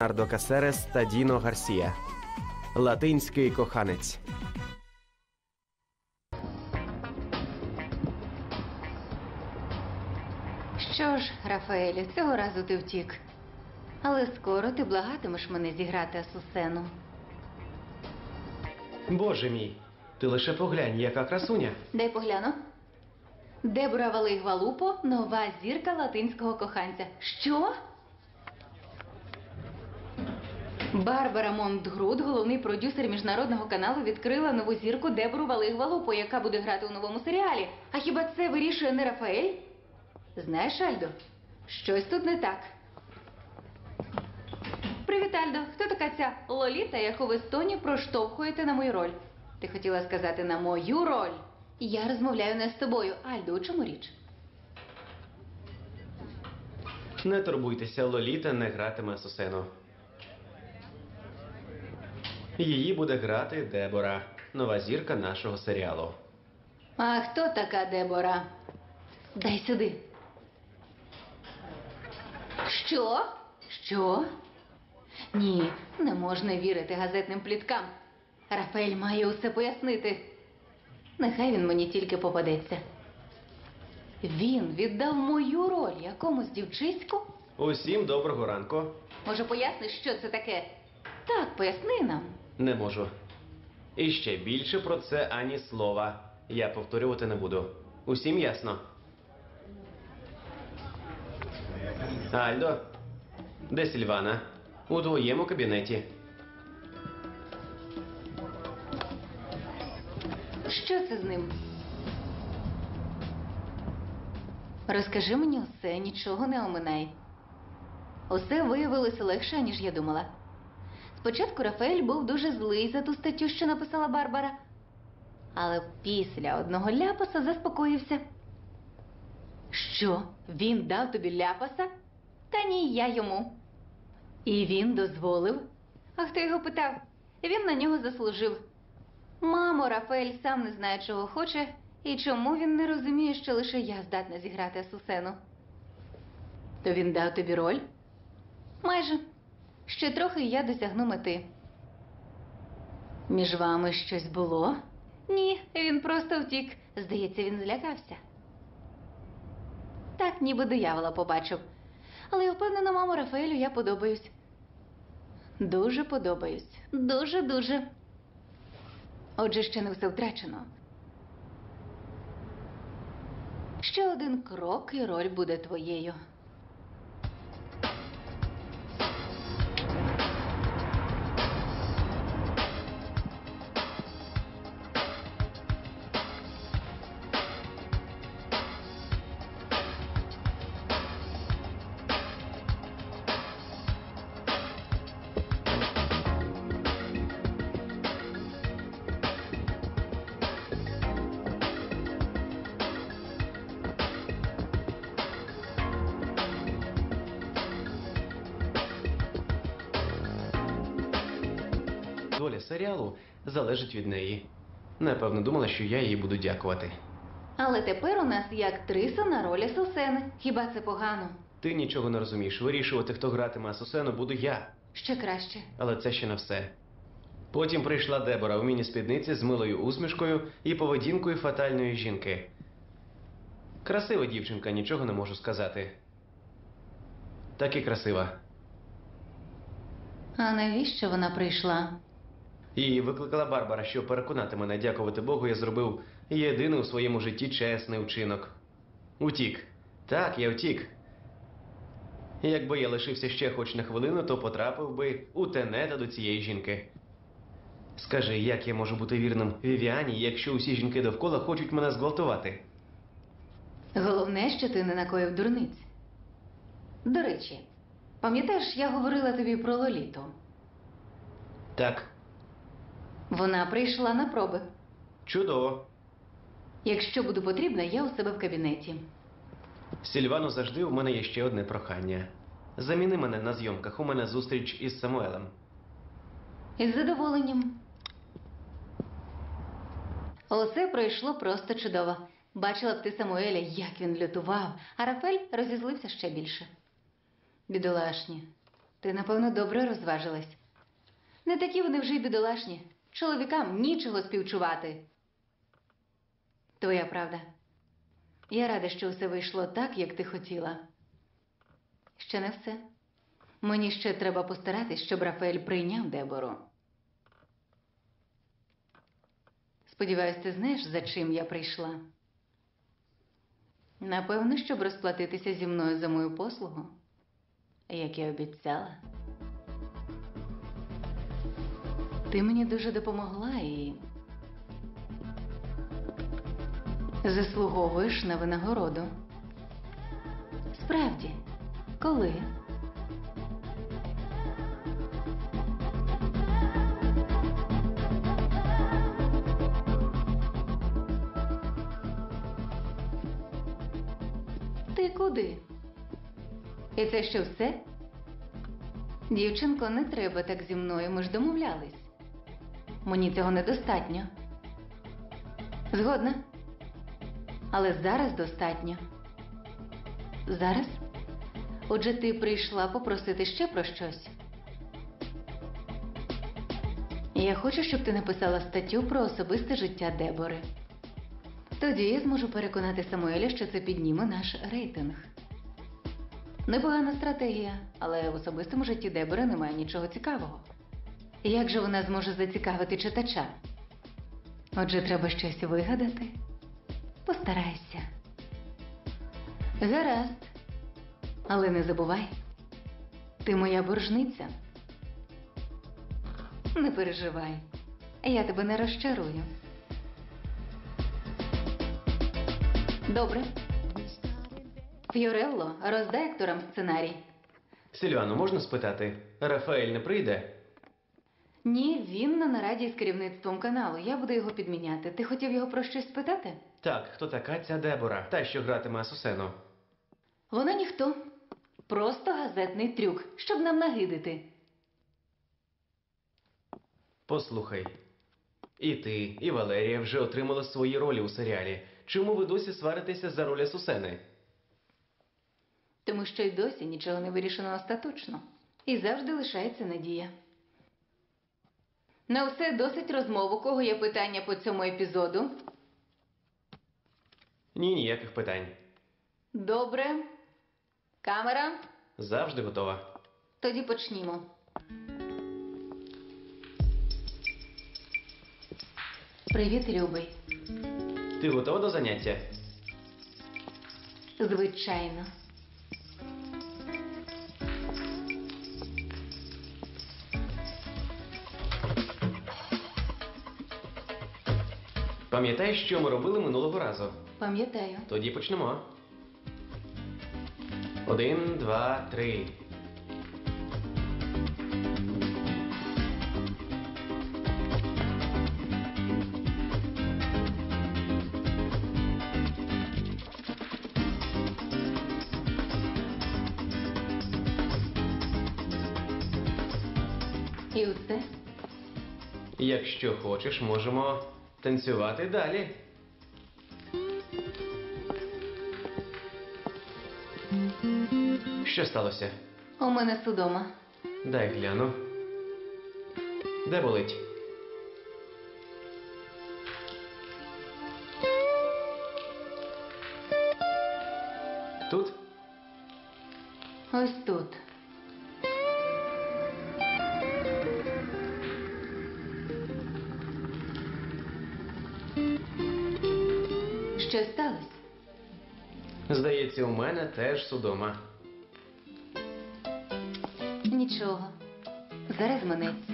Ардо Касерес та Діно Гарсія. Латинський коханець. Що ж, Рафаелю, цього разу ти втік. Але скоро ти благатимеш мене зіграти Асусену. Боже мій, ти лише поглянь, яка красуня. Дай погляну. Дебора Валей-Гвалупо – нова зірка латинського коханця. Що? Барбара Монтгрут, головний продюсер міжнародного каналу, відкрила нову зірку Дебору Валей-Гвалупо, яка буде грати у новому серіалі. А хіба це вирішує не Рафаель? Знаєш, Альдо, щось тут не так. Привіт, Альдо. Хто така ця Лоліта, яку ви з Тоні проштовхуєте на мою роль? Ти хотіла сказати на мою роль? Я розмовляю не з тобою. Альдо, у чому річ? Не турбуйтеся, Лоліта не гратиме Асусену. Її буде грати Дебора, нова зірка нашого серіалу. А хто така Дебора? Дай сюди. Що? Що? Ні, не можна вірити газетним пліткам. Рафаель має усе пояснити. Нехай він мені тільки попадеться. Він віддав мою роль якомусь дівчиську? Усім доброго ранку. Може, поясниш, що це таке? Так, поясни нам. Не можу. І ще більше про це ані слова. Я повторювати не буду. Усім ясно? Альдо, де Сільвана? У твоєму кабінеті. Що це з ним? Розкажи мені усе, нічого не оминай. Усе виявилося легше, ніж я думала. Спочатку Рафаель був дуже злий за ту статтю, що написала Барбара. Але після одного ляпаса заспокоївся. Що? Він дав тобі ляпаса? Та ні, я йому. І він дозволив? А хто його питав? Він на нього заслужив. Мамо, Рафаель сам не знає, чого хоче, і чому він не розуміє, що лише я здатна зіграти Асусену. То він дав тобі роль? Майже. Ще трохи, і я досягну мети. Між вами щось було? Ні, він просто втік. Здається, він злякався. Так, ніби диявола побачив. Але я впевнена, мамо, Рафаелю я подобаюсь. Дуже подобаюсь. Дуже-дуже. Отже, ще не все втрачено. Ще один крок, і роль буде твоєю. Доля серіалу залежить від неї. Напевно, думала, що я їй буду дякувати. Але тепер у нас є актриса на роль Асусени. Хіба це погано? Ти нічого не розумієш. Вирішувати, хто гратиме Асусену, буду я. Ще краще. Але це ще не все. Потім прийшла Дебора у міні-спідниці з милою усмішкою і поведінкою фатальної жінки. Красива дівчинка, нічого не можу сказати. Так і красива. А навіщо вона прийшла? Її викликала Барбара, щоб переконати мене, дякувати Богу, я зробив єдиний у своєму житті чесний вчинок. Утік. Так, я втік. Якби я лишився ще хоч на хвилину, то потрапив би у тенета до цієї жінки. Скажи, як я можу бути вірним Вівіані, якщо усі жінки довкола хочуть мене зґвалтувати? Головне, що ти не накоїв дурниць. До речі, пам'ятаєш, я говорила тобі про Лоліту? Так. Вона прийшла на проби. Чудово. Якщо буду потрібна, я у себе в кабінеті. Сільвано, завжди у мене є ще одне прохання. Заміни мене на зйомках, у мене зустріч із Самуелем. Із задоволенням. Усе пройшло просто чудово. Бачила б ти Самуеля, як він лютував, а Рафаель розізлився ще більше. Бідолашні. Ти, напевно, добре розважилась. Не такі вони вже й бідолашні. Чоловікам нічого співчувати. Твоя правда. Я рада, що все вийшло так, як ти хотіла. Ще не все. Мені ще треба постаратись, щоб Рафаель прийняв Дебору. Сподіваюсь, ти знаєш, за чим я прийшла? Напевно, щоб розплатитися зі мною за мою послугу, як і обіцяла. Ти мені дуже допомогла і заслуговуєш на винагороду. Справді, коли? Ти куди? І це що все? Дівчинко, не треба так зі мною, ми ж домовлялись. Мені цього недостатньо. Згодна? Але зараз достатньо. Зараз? Отже, ти прийшла попросити ще про щось? Я хочу, щоб ти написала статтю про особисте життя Дебори. Тоді я зможу переконати Самуеля, що це підніме наш рейтинг. Непогана стратегія, але в особистому житті Дебори немає нічого цікавого. Як же вона зможе зацікавити читача? Отже, треба щось вигадати. Постарайся. Гаразд. Але не забувай, ти моя боржниця. Не переживай, я тебе не розчарую. Добре. Фьорелло, роздай акторам сценарій. Сильвано, можна спитати, Рафаель не прийде? Ні, він на нараді з керівництвом каналу. Я буду його підміняти. Ти хотів його про щось спитати? Так, хто така ця Дебора? Та, що гратиме Асусену. Вона ніхто. Просто газетний трюк, щоб нам нагидити. Послухай, і ти, і Валерія вже отримали свої ролі у серіалі. Чому ви досі сваритеся за роль Асусени? Тому що й досі нічого не вирішено остаточно. І завжди лишається надія. На все досить розмов. У кого є питання по цьому епізоду? Ні, ніяких питань. Добре. Камера? Завжди готова. Тоді почнімо. Привіт, любий. Ти готова до заняття? Звичайно. Пам'ятаєш, що ми робили минулого разу? Пам'ятаю. Тоді почнемо. 1, 2, 3. І усе? Якщо хочеш, можемо танцювати далі. Що сталося? У мене судома. Дай гляну. Де болить? Тут? Ось тут. Що сталося? Здається, у мене теж судома. Нічого. Зараз минеться.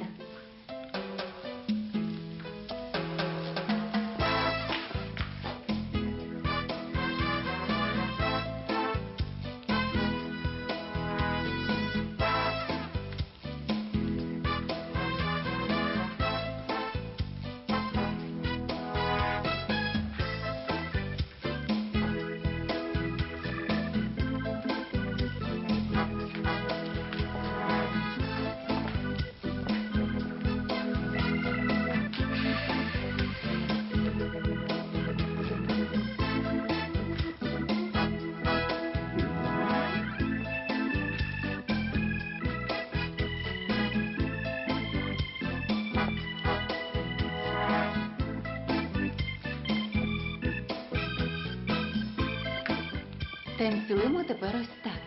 Танцюємо тепер ось так.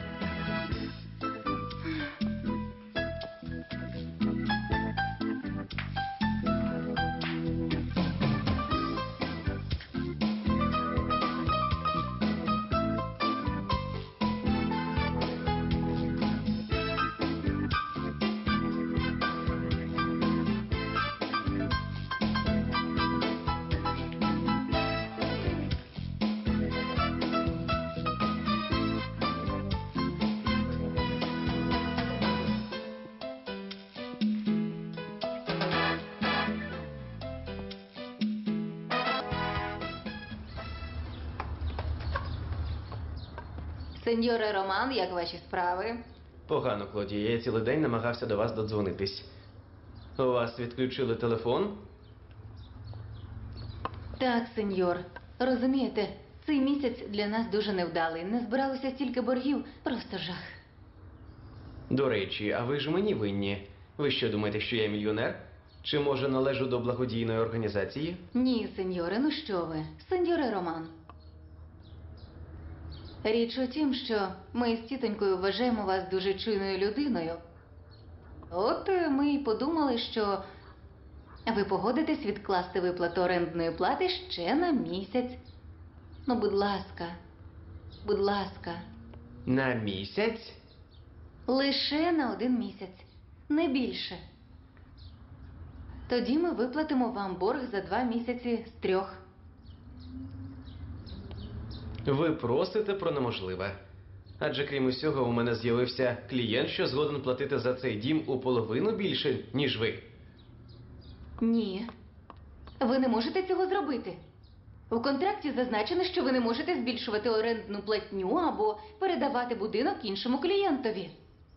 Сеньоре Роман, як ваші справи? Погано, Клодія. Я цілий день намагався до вас додзвонитись. У вас відключили телефон? Так, сеньор. Розумієте, цей місяць для нас дуже невдалий. Не збиралося стільки боргів, просто жах. До речі, а ви ж мені винні. Ви що, думаєте, що я мільйонер? Чи, може, належу до благодійної організації? Ні, сеньоре, ну що ви? Сеньоре Роман. Річ у тім, що ми з тітонькою вважаємо вас дуже чуйною людиною. От ми й подумали, що ви погодитесь відкласти виплату орендної плати ще на місяць. Ну, будь ласка, будь ласка. На місяць? Лише на 1 місяць, не більше. Тоді ми виплатимо вам борг за 2 місяці з 3. Ви просите про неможливе. Адже крім усього, у мене з'явився клієнт, що згоден платити за цей дім у половину більше, ніж ви. Ні, ви не можете цього зробити. У контракті зазначено, що ви не можете збільшувати орендну платню або передавати будинок іншому клієнтові.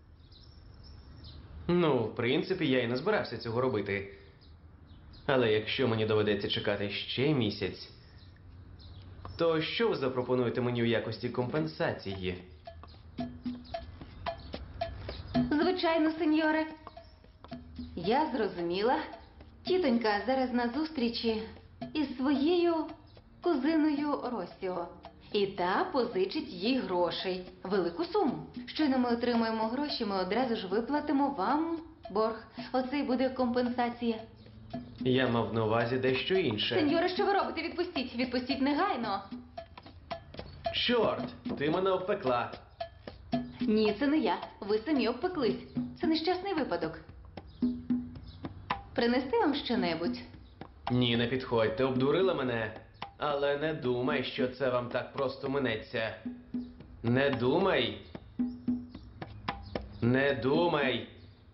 Ну, в принципі, я і не збирався цього робити. Але якщо мені доведеться чекати ще місяць, то що ви запропонуєте мені у якості компенсації? Звичайно, сеньоре. Я зрозуміла. Тітонька зараз на зустрічі із своєю кузиною Росіо. І та позичить їй грошей. Велику суму. Щойно ми отримаємо гроші, ми одразу ж виплатимо вам борг. Оце й буде компенсація. Я мав на увазі дещо інше. Сеньоре, що ви робите? Відпустіть. Відпустіть негайно. Чорт, ти мене обпекла. Ні, це не я. Ви самі обпеклись. Це нещасний випадок. Принести вам щонебудь? Ні, не підходь, ти обдурила мене. Але не думай, що це вам так просто минеться. Не думай. Не думай.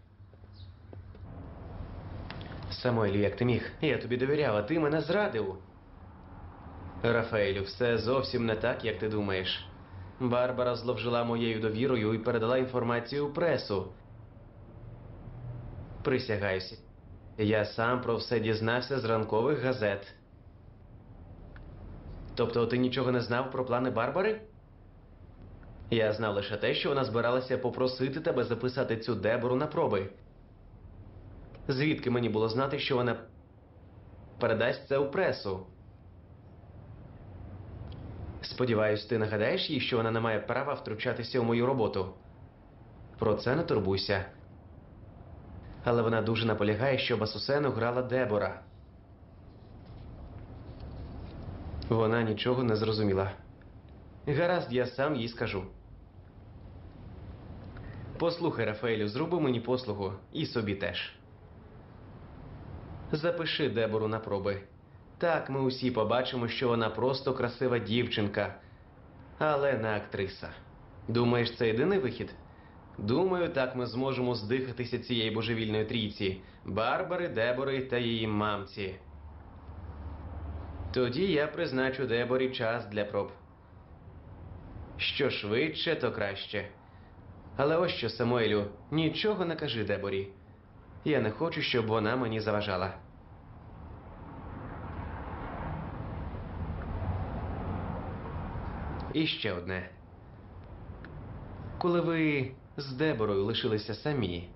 Самойлю, як ти міг? Я тобі довіряв, а ти мене зрадив. Рафаелю, все зовсім не так, як ти думаєш. Барбара зловжила моєю довірою і передала інформацію у пресу. Присягаюся. Я сам про все дізнався з ранкових газет. Тобто ти нічого не знав про плани Барбари? Я знав лише те, що вона збиралася попросити тебе записати цю Дебору на проби. Звідки мені було знати, що вона передасть це у пресу? Сподіваюсь, ти нагадаєш їй, що вона не має права втручатися у мою роботу. Про це не турбуйся. Але вона дуже наполягає, щоб Асусену грала Дебора. Вона нічого не зрозуміла. Гаразд, я сам їй скажу. Послухай, Рафаелю, зроби мені послугу. І собі теж. Запиши Дебору на проби. Так ми усі побачимо, що вона просто красива дівчинка, але не актриса. Думаєш, це єдиний вихід? Думаю, так ми зможемо здихатися цієї божевільної трійці – Барбари, Дебори та її мамці. Тоді я призначу Деборі час для проб. Що швидше, то краще. Але ось що, Самуелю, нічого не кажи Деборі. Я не хочу, щоб вона мені заважала. І ще одне. Коли ви з Деборою лишилися самі,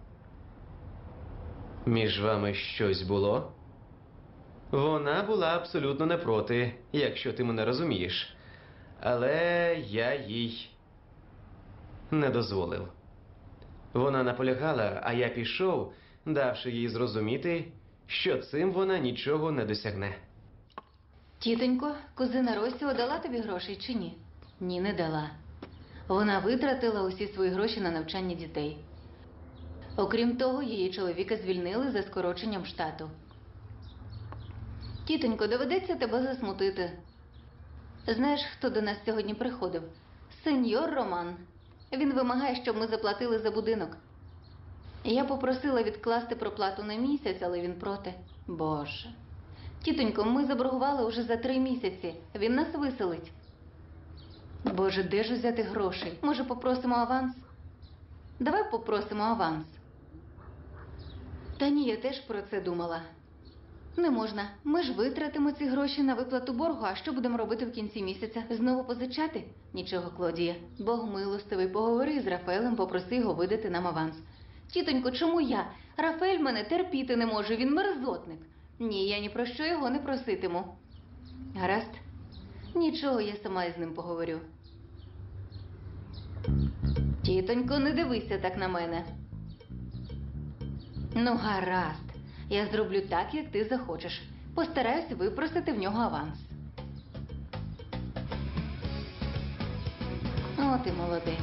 між вами щось було? Вона була абсолютно не проти, якщо ти мене розумієш. але я їй не дозволив. Вона наполягала, а я пішов, давши їй зрозуміти, що цим вона нічого не досягне. Тітонько, кузина Росіо дала тобі грошей чи ні? Ні, не дала. Вона витратила усі свої гроші на навчання дітей. Окрім того, її чоловіка звільнили за скороченням штату. Тітонько, доведеться тебе засмутити. Знаєш, хто до нас сьогодні приходив? Сеньор Роман. Він вимагає, щоб ми заплатили за будинок. Я попросила відкласти проплату на місяць, але він проти. Боже. Тітонько, ми заборгували уже за 3 місяці. Він нас виселить. Боже, де ж взяти грошей? Може, попросимо аванс? Давай попросимо аванс. Та ні, я теж про це думала. Не можна. Ми ж витратимо ці гроші на виплату боргу, а що будемо робити в кінці місяця? Знову позичати? Нічого, Клодія. Бог милостивий, поговори з Рафаелем, попроси його видати нам аванс. Тітонько, чому я? Рафаель мене терпіти не може, він мерзотник. Ні, я ні про що його не проситиму. Гаразд? Нічого, я сама із ним поговорю. Тітонько, не дивися так на мене. Ну, гаразд. Я зроблю так, як ти захочеш. Постараюсь випросити в нього аванс. О, ти молодець.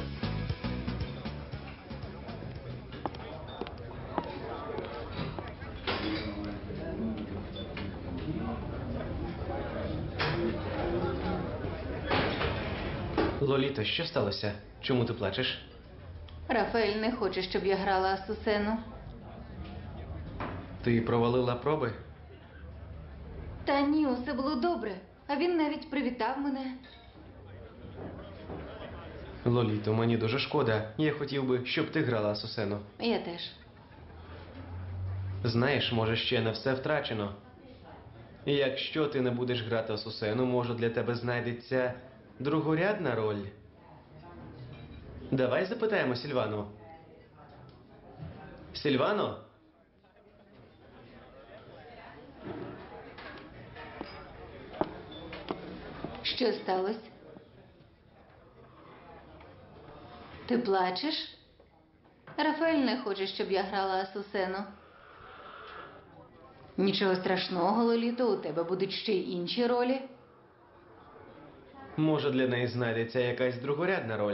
Лоліто, що сталося? Чому ти плачеш? Рафаель не хоче, щоб я грала Асусену. Ти провалила проби? Та ні, усе було добре. А він навіть привітав мене. Лоліто, мені дуже шкода. Я хотів би, щоб ти грала Асусену. Я теж. Знаєш, може, ще не все втрачено. Якщо ти не будеш грати Асусену, може для тебе знайдеться другорядна роль. Давай запитаємо Сільвану. Сільвано? Що сталося? Ти плачеш? Рафаель не хоче, щоб я грала Асусену. Нічого страшного, Лоліто, у тебе будуть ще й інші ролі. Може, для неї знайдеться якась другорядна роль.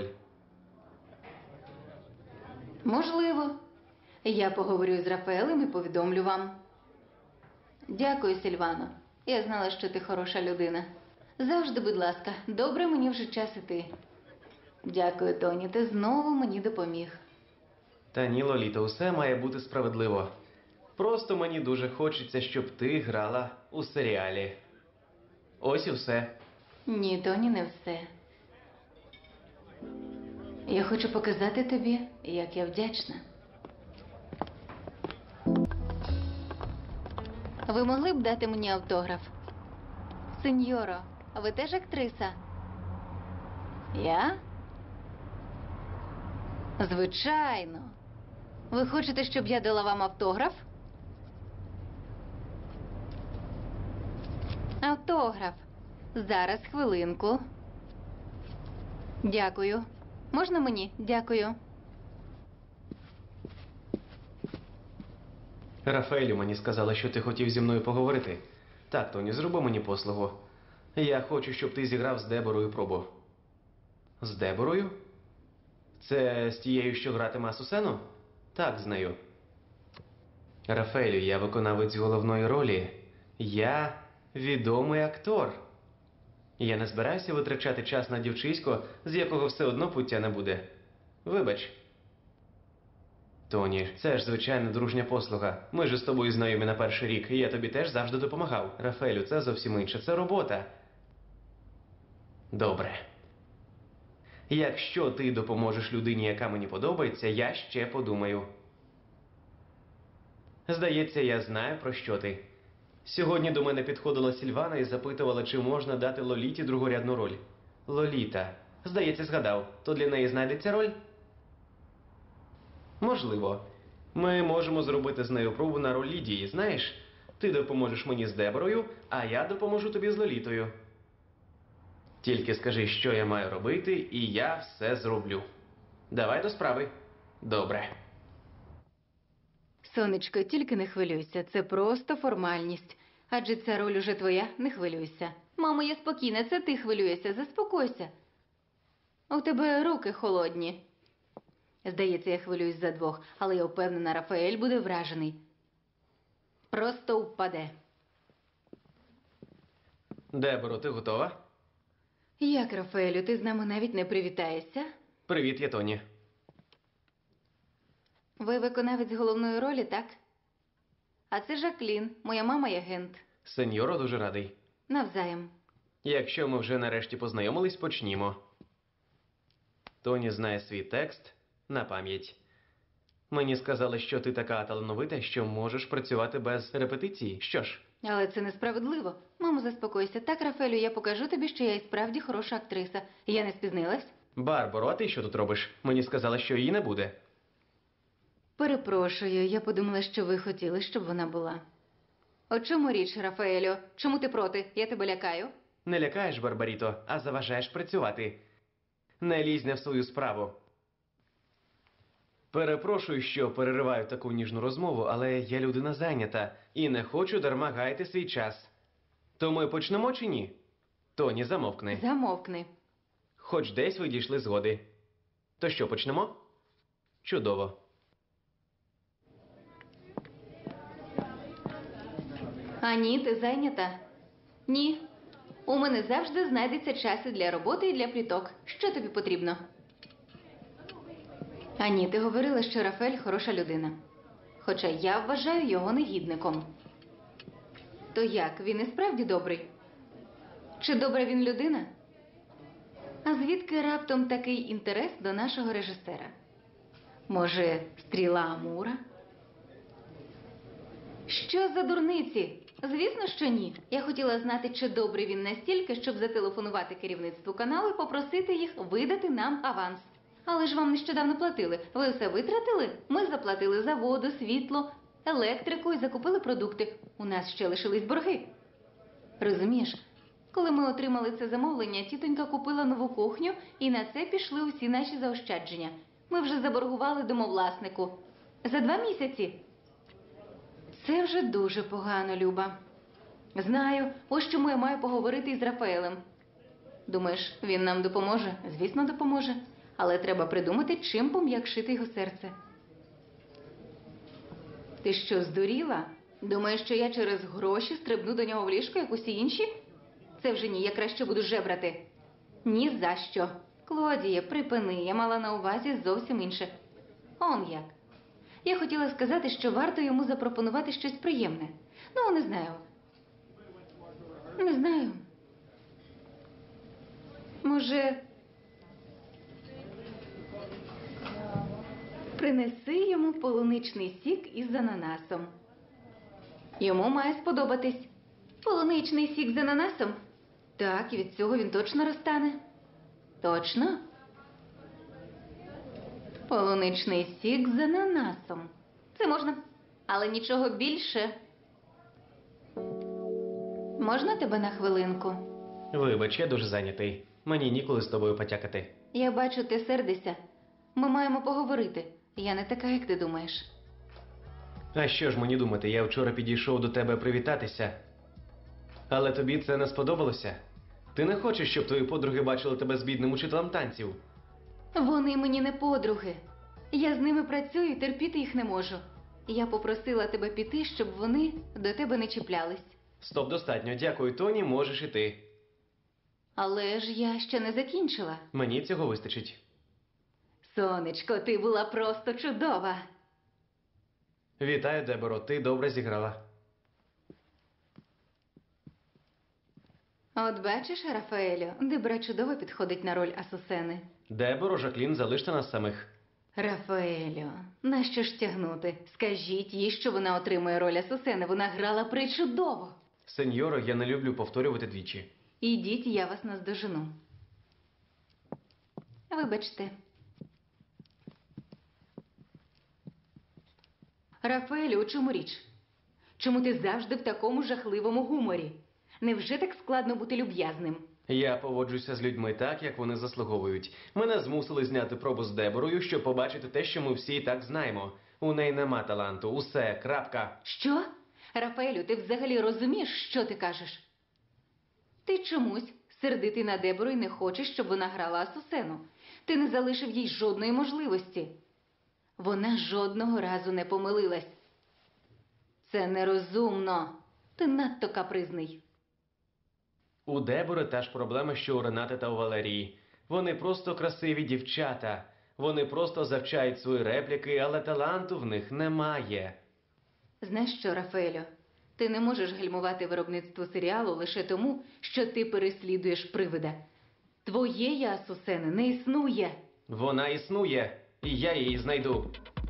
Можливо. Я поговорю з Рафаелем і повідомлю вам. Дякую, Сільвано. Я знала, що ти хороша людина. Завжди, будь ласка, добре, мені вже час іти. Дякую, Тоні, ти знову мені допоміг. Та ні, Лоліто, усе має бути справедливо. Просто мені дуже хочеться, щоб ти грала у серіалі. Ось і все. Ні, Тоні, не все. Я хочу показати тобі, як я вдячна. Ви могли б дати мені автограф? Сеньоро, ви теж актриса? Я? Звичайно. Ви хочете, щоб я дала вам автограф? Автограф. Зараз, хвилинку. Дякую. Можна мені? Дякую. Рафаелю, мені сказали, що ти хотів зі мною поговорити. Так, Тоні, зроби мені послугу. Я хочу, щоб ти зіграв з Деборою пробу. З Деборою? Це з тією, що гратиме Асусену? Так, з нею. Рафаелю, я виконавець головної ролі. Я відомий актор. Я не збираюся витрачати час на дівчисько, з якого все одно пуття не буде. Вибач. Тоні, це ж звичайна дружня послуга. Ми ж з тобою знайомі на перший рік, і я тобі теж завжди допомагав. Рафаелю, це зовсім інше, це робота. Добре. Якщо ти допоможеш людині, яка мені подобається, я ще подумаю. Здається, я знаю, про що ти. Сьогодні до мене підходила Сільвана і запитувала, чи можна дати Лоліті другорядну роль. Лоліта. Здається, згадав. То для неї знайдеться роль? Можливо. Ми можемо зробити з нею пробу на роль Лідії, знаєш? Ти допоможеш мені з Деборою, а я допоможу тобі з Лолітою. Тільки скажи, що я маю робити, і я все зроблю. Давай до справи. Добре. Сонечко, тільки не хвилюйся, це просто формальність. Адже ця роль уже твоя, не хвилюйся. Мамо, я спокійна, це ти хвилюєшся, заспокойся. У тебе руки холодні. Здається, я хвилююсь за двох, але я впевнена, Рафаель буде вражений. Просто впаде. Деборо, ти готова? Як, Рафаелю, ти з нами навіть не привітаєшся? Привіт, я Тоні. Ви виконавець головної ролі, так? А це Жаклін, моя мама і агент. Сеньоро, дуже радий. Навзаєм. Якщо ми вже нарешті познайомились, почнімо. Тоні знає свій текст на пам'ять. Мені сказали, що ти така талановита, що можеш працювати без репетиції. Що ж, Але це несправедливо. Мамо, заспокойся. Так, Рафаелю, я покажу тобі, що я і справді хороша актриса. Я не спізнилась? Барбаро, а ти що тут робиш? Мені сказали, що її не буде. Перепрошую, я подумала, що ви хотіли, щоб вона була. У чому річ, Рафаелю? Чому ти проти? Я тебе лякаю? Не лякаєш, Барбаріто, а заважаєш працювати. Не лізь не в свою справу. Перепрошую, що перериваю таку ніжну розмову, але я людина зайнята і не хочу дарма гаяти свій час. То ми почнемо чи ні? Тоні, замовкни. Замовкни. Хоч десь ви дійшли згоди. То що, почнемо? Чудово. А ні, ти зайнята? Ні. У мене завжди знайдеться час і для роботи, і для пліток. Що тобі потрібно? А ні, ти говорила, що Рафаель хороша людина. Хоча я вважаю його негідником. То як, він і справді добрий? Чи добра він людина? А звідки раптом такий інтерес до нашого режисера? Може, стріла Амура? Що за дурниці? Звісно, що ні. Я хотіла знати, чи добрий він настільки, щоб зателефонувати керівництву каналу і попросити їх видати нам аванс. Але ж вам нещодавно платили. Ви все витратили? Ми заплатили за воду, світло, електрику і закупили продукти. У нас ще лишились борги. Розумієш, коли ми отримали це замовлення, тітонька купила нову кухню, і на це пішли усі наші заощадження. Ми вже заборгували домовласнику. За 2 місяці. Це вже дуже погано, Люба. Знаю, ось чому я маю поговорити із Рафаелем. Думаєш, він нам допоможе? Звісно, допоможе. Але треба придумати, чим пом'якшити його серце. Ти що, здуріла? Думаєш, що я через гроші стрибну до нього в ліжко, як усі інші? Це вже ні, я краще буду жебрати. Ні за що. Клодіє, припини, я мала на увазі зовсім інше. Он як. Я хотіла сказати, що варто йому запропонувати щось приємне. Ну, не знаю. Не знаю. Може, принеси йому полуничний сік із ананасом. Йому має сподобатись. Полуничний сік з ананасом? Так, і від цього він точно розтане. Точно? Полуничний сік з ананасом. Це можна, але нічого більше. Можна тебе на хвилинку? Вибач, я дуже зайнятий. Мені ніколи з тобою потякати. Я бачу, ти сердишся. Ми маємо поговорити. Я не така, як ти думаєш. А що ж мені думати, я вчора підійшов до тебе привітатися. Але тобі це не сподобалося? Ти не хочеш, щоб твої подруги бачили тебе з бідним учителем танців? Вони мені не подруги. Я з ними працюю і терпіти їх не можу. Я попросила тебе піти, щоб вони до тебе не чіплялись. Стоп, достатньо. Дякую, Тоні, можеш іти. Але ж я ще не закінчила. Мені цього вистачить. Сонечко, ти була просто чудова. Вітаю, Деборо, ти добре зіграла. От бачиш, Рафаелю, Дебра чудово підходить на роль Асусени. Деборо, Жаклін, залиште нас самих. Рафаелю, нащо ж тягнути? Скажіть їй, що вона отримує роль Асусени. Вона грала причудово. Сеньоро, я не люблю повторювати двічі. Ідіть, я вас наздожену. Вибачте. Рафаелю, у чому річ? Чому ти завжди в такому жахливому гуморі? Невже так складно бути люб'язним? Я поводжуся з людьми так, як вони заслуговують. Мене змусили зняти пробу з Деборою, щоб побачити те, що ми всі і так знаємо. У неї нема таланту. Усе. Крапка. Що? Рафаелю, ти взагалі розумієш, що ти кажеш? Ти чомусь сердитий на Дебору і не хочеш, щоб вона грала Асусену. Ти не залишив їй жодної можливості. Вона жодного разу не помилилась. Це нерозумно. Ти надто капризний. У Дебори та ж проблема, що у Ренати та у Валерії. Вони просто красиві дівчата. Вони просто завчають свої репліки, але таланту в них немає. Знаєш що, Рафаелю? Ти не можеш гальмувати виробництво серіалу лише тому, що ти переслідуєш привида. Твоєї Асусени не існує. Вона існує, і я її знайду.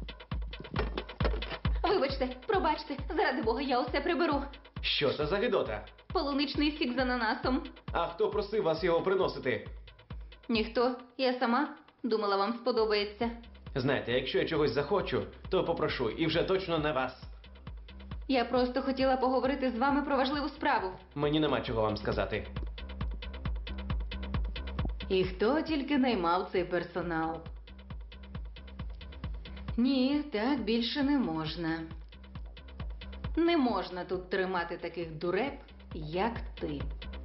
Вибачте, пробачте, заради Бога, я усе приберу. Що це за гидота? Полуничний сік з ананасом. А хто просив вас його приносити? Ніхто, я сама. Думала, вам сподобається. Знаєте, якщо я чогось захочу, то попрошу, і вже точно не вас. Я просто хотіла поговорити з вами про важливу справу. Мені нема чого вам сказати. І хто тільки наймав цей персонал? Ні, так більше не можна. Не можна тут тримати таких дуреп, як ти.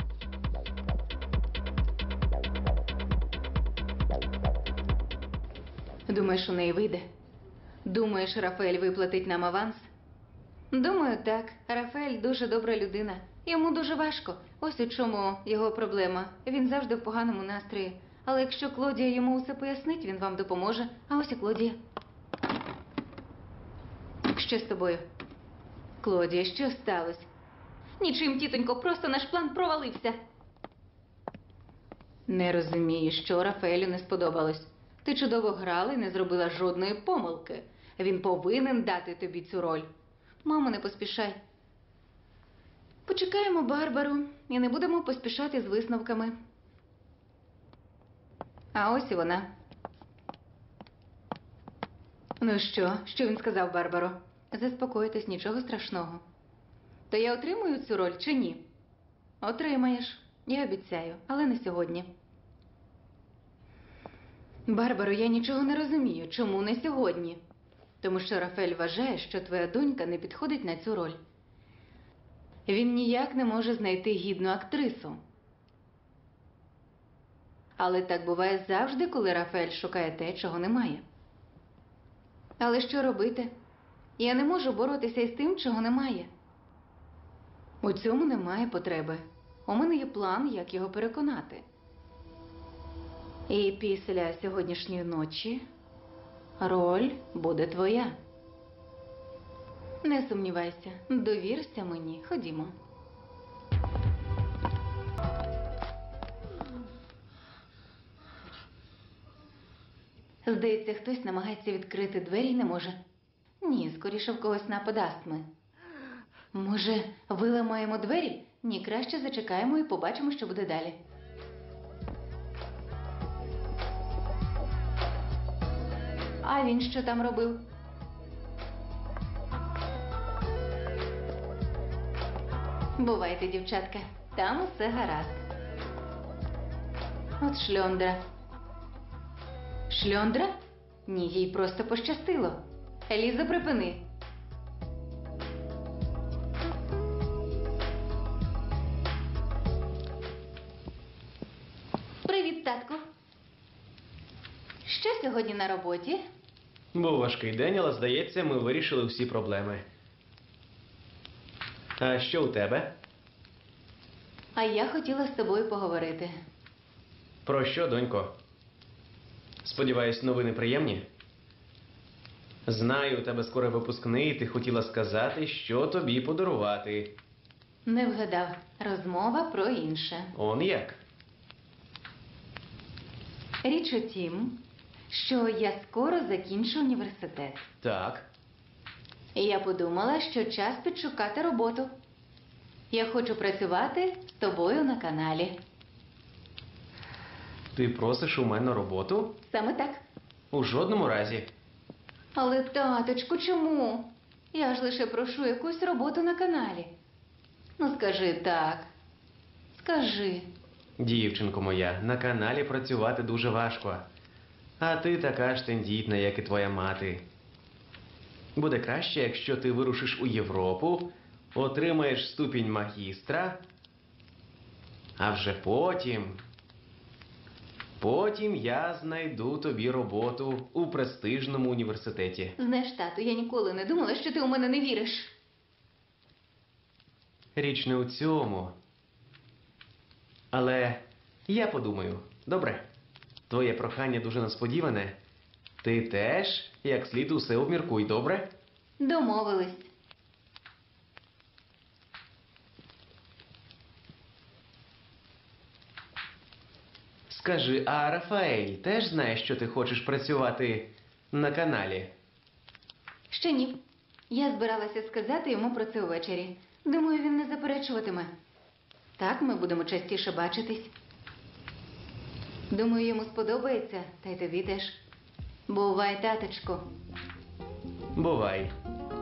Думаєш, у неї вийде? Думаєш, Рафаель виплатить нам аванс? Думаю, так. Рафаель дуже добра людина. Йому дуже важко. Ось у чому його проблема. Він завжди в поганому настрої. Але якщо Клодія йому усе пояснить, він вам допоможе. А ось і Клодія. Що з тобою? Клодія, що сталося? Нічим, тітонько, просто наш план провалився. Не розумію, що Рафаелю не сподобалось. Ти чудово грала і не зробила жодної помилки. Він повинен дати тобі цю роль. Мамо, не поспішай. Почекаємо Барбару і не будемо поспішати з висновками. А ось і вона. Ну що він сказав, Барбаро? Заспокойтесь, нічого страшного. То я отримую цю роль чи ні? Отримаєш, я обіцяю, але не сьогодні. Барбаро, я нічого не розумію. Чому не сьогодні? Тому що Рафаель вважає, що твоя донька не підходить на цю роль. Він ніяк не може знайти гідну актрису. Але так буває завжди, коли Рафаель шукає те, чого немає. Але що робити? Я не можу боротися із тим, чого немає. У цьому немає потреби. У мене є план, як його переконати. І після сьогоднішньої ночі роль буде твоя. Не сумнівайся, довірся мені. Ходімо. Здається, хтось намагається відкрити двері і не може. Ні, скоріше в когось напад астми. Може, виламаємо двері? Ні, краще зачекаємо і побачимо, що буде далі. А він що там робив? Бувайте, дівчатка. Там усе гаразд. От шльондра. Шльондра? Ні, їй просто пощастило. Еліза, припини. Привіт, татку. Що сьогодні на роботі? Був важкий день, але, здається, ми вирішили всі проблеми. А що у тебе? А я хотіла з тобою поговорити. Про що, донько? Сподіваюсь, новини приємні? Знаю, у тебе скоро випускний, і ти хотіла сказати, що тобі подарувати. Не вгадав. Розмова про інше. Он як? Річ у тім, що я скоро закінчу університет. Так. І я подумала, що час підшукати роботу. Я хочу працювати з тобою на каналі. Ти просиш у мене роботу? Саме так. У жодному разі. Але, таточку, чому? Я ж лише прошу якусь роботу на каналі. Ну, скажи так. Скажи. Дівчинко моя, на каналі працювати дуже важко. А ти така ж тендітна, як і твоя мати. Буде краще, якщо ти вирушиш у Європу, отримаєш ступінь магістра, а вже потім я знайду тобі роботу у престижному університеті. Знаєш, тату, я ніколи не думала, що ти у мене не віриш. Річ не у цьому. Але я подумаю, добре? Твоє прохання дуже несподіване. Ти теж, як слід, усе обміркуй, добре? Домовились. Скажи, а Рафаель теж знає, що ти хочеш працювати на каналі? Ще ні. Я збиралася сказати йому про це увечері. Думаю, він не заперечуватиме. Так, ми будемо частіше бачитись. Думаю, йому сподобається, та й тобі теж. Бувай, таточко. Бувай.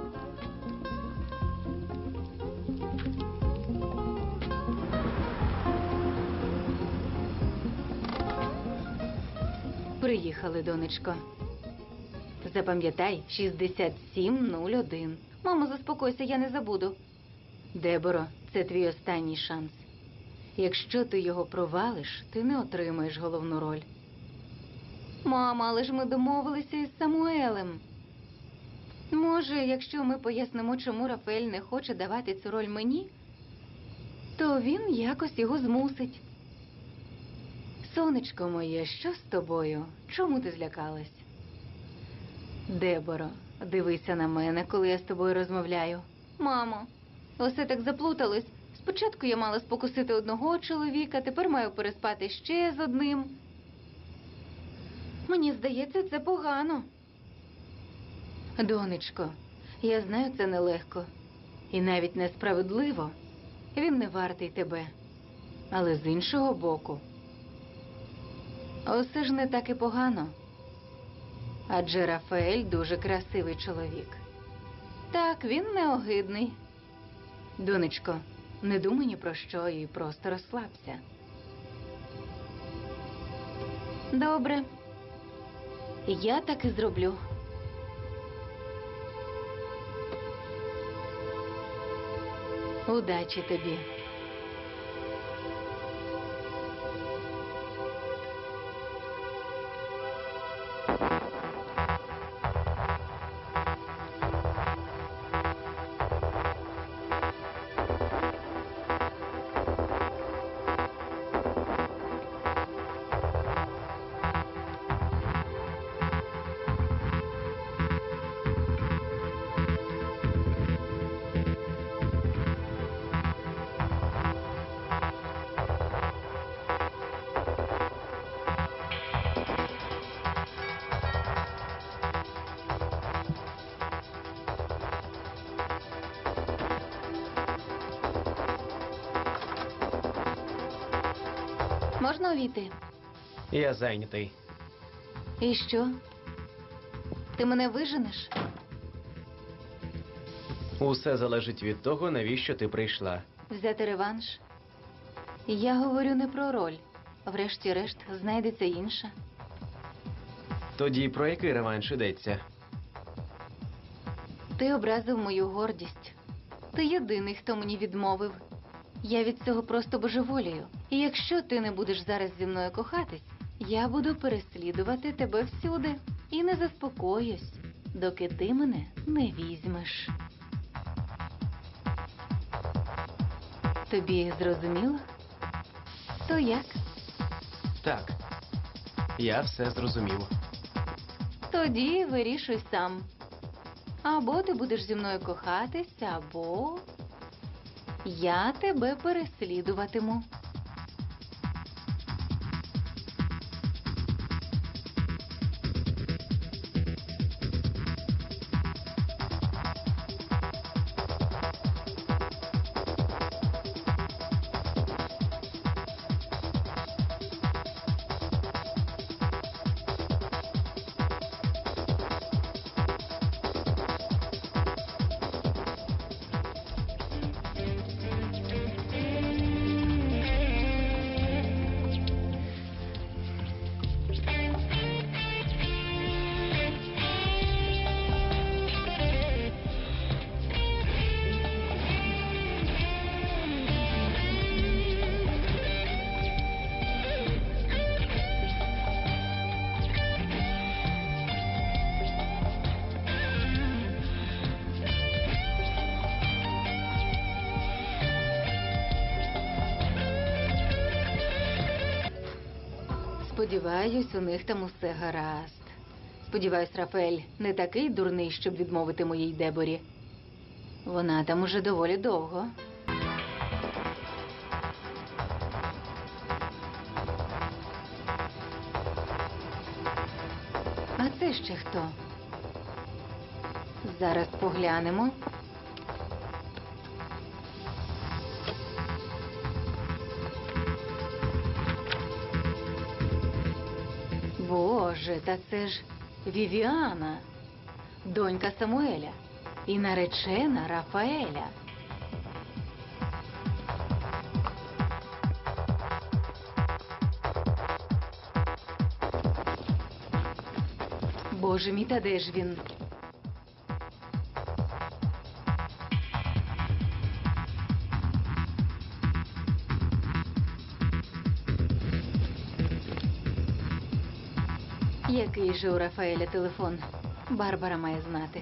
Приїхали, донечко. Запам'ятай, 6701. Мамо, заспокойся, я не забуду. Деборо, це твій останній шанс. Якщо ти його провалиш, ти не отримаєш головну роль. Мама, але ж ми домовилися із Самуелем. Може, якщо ми пояснимо, чому Рафаель не хоче давати цю роль мені, то він якось його змусить. Сонечко моє, що з тобою? Чому ти злякалась? Деборо, дивися на мене, коли я з тобою розмовляю. Мамо, усе так заплуталось. Спочатку я мала спокусити одного чоловіка, тепер маю переспати ще з одним. Мені здається, це погано. Донечко, я знаю, це нелегко. І навіть несправедливо. Він не вартий тебе. Але з іншого боку, усе ж не так і погано. Адже Рафаель дуже красивий чоловік. Так, він неогидний. Донечко, не думай ні про що і просто розслабся. Добре. Я так і зроблю. Удачі тобі. Можна увійти? Я зайнятий. І що? Ти мене виженеш? Усе залежить від того, навіщо ти прийшла. Взяти реванш? Я говорю не про роль. Врешті-решт, знайдеться інша. Тоді про який реванш йдеться? Ти образив мою гордість. Ти єдиний, хто мені відмовив. Я від цього просто божеволію. І якщо ти не будеш зараз зі мною кохатись, я буду переслідувати тебе всюди. І не заспокоюсь, доки ти мене не візьмеш. Тобі зрозуміло? То як? Так. Я все зрозумів. Тоді вирішуй сам. Або ти будеш зі мною кохатись, або я тебе переслідуватиму. Сподіваюсь, у них там усе гаразд. Сподіваюсь, Рафаель не такий дурний, щоб відмовити моїй Деборі. Вона там уже доволі довго. А це ще хто? Зараз поглянемо. Боже, та це ж Вівіана, донька Самуеля і наречена Рафаеля. Боже мій, та де ж він? Який же у Рафаеля телефон? Барбара має знати.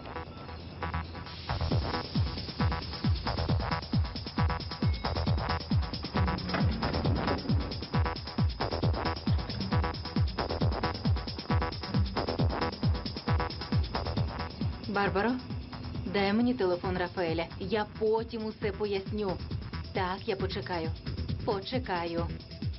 Барбаро, дай мені телефон Рафаеля. Я потім усе поясню. Так, я почекаю. Почекаю.